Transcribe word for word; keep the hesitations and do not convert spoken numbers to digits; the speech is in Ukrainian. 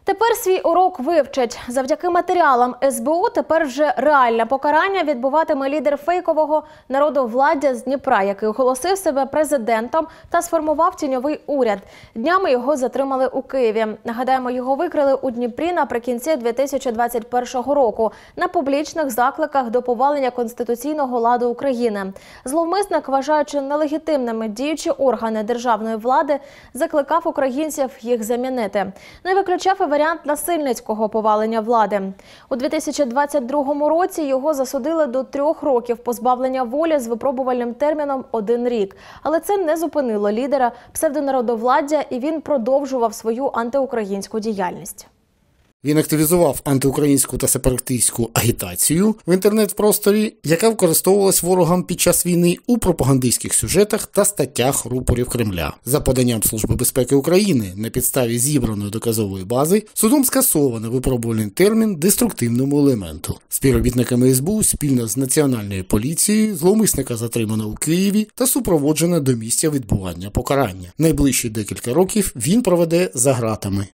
Тепер свій урок вивчать. Завдяки матеріалам ес бе у тепер вже реальне покарання відбуватиме лідер фейкового народовладдя з Дніпра, який оголосив себе президентом та сформував тіньовий уряд. Днями його затримали у Києві. Нагадаємо, його викрили у Дніпрі наприкінці дві тисячі двадцять першого року на публічних закликах до повалення конституційного ладу України. Зловмисник, вважаючи нелегітимними діючі органи державної влади, закликав українців їх замінити. Не виключав і варіант насильницького повалення влади. У дві тисячі двадцять другому році його засудили до трьох років позбавлення волі з випробувальним терміном один рік. Але це не зупинило лідера псевдонародовладдя, і він продовжував свою антиукраїнську діяльність. Він активізував антиукраїнську та сепаратистську агітацію в інтернет-просторі, яка використовувалась ворогам під час війни у пропагандистських сюжетах та статтях рупорів Кремля. За поданням Служби безпеки України, на підставі зібраної доказової бази, судом скасовано випробувальний термін деструктивному елементу. Співробітниками ес бе у спільно з Національною поліцією зловмисника затримано у Києві та супроводжено до місця відбування покарання. Найближчі декілька років він проведе за ґратами.